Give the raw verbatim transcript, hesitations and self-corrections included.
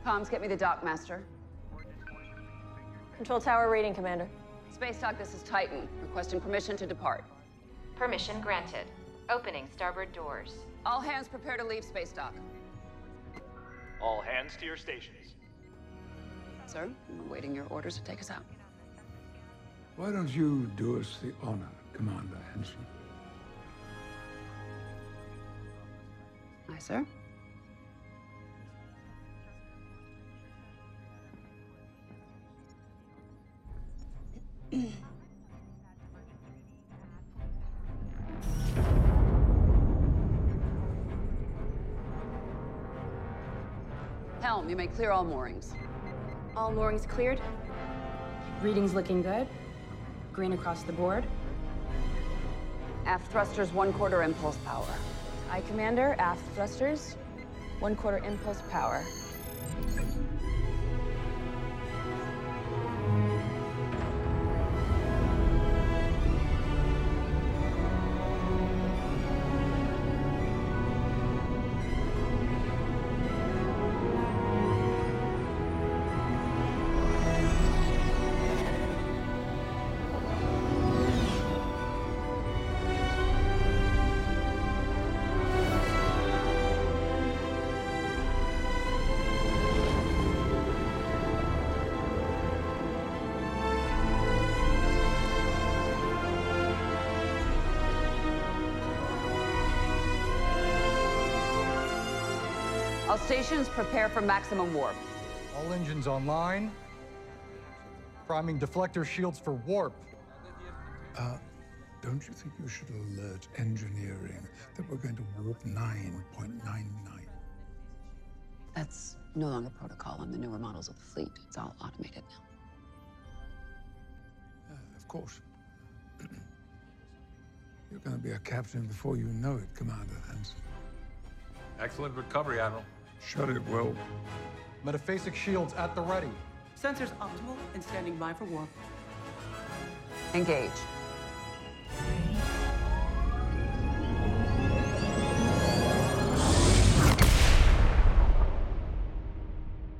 Comms, get me the dock master. Control tower reading, Commander. Space dock, this is Titan. Requesting permission to depart. Permission granted. Opening starboard doors. All hands prepare to leave space dock. All hands to your stations. Sir, I'm awaiting your orders to take us out. Why don't you do us the honor, Commander Hansen? Aye, sir. Helm, you may clear all moorings. All moorings cleared. Readings looking good. Green across the board. Aft thrusters, one quarter impulse power. Aye, Commander. Aft thrusters. One quarter impulse power. All stations prepare for maximum warp. All engines online. Priming deflector shields for warp. Uh, don't you think you should alert engineering that we're going to warp nine point nine nine? That's no longer protocol on the newer models of the fleet. It's all automated now. Uh, of course. You're going to be a captain before you know it, Commander Hansen. Excellent recovery, Admiral. Shut it, Will. Metaphasic shields at the ready. Sensors optimal and standing by for warp. Engage.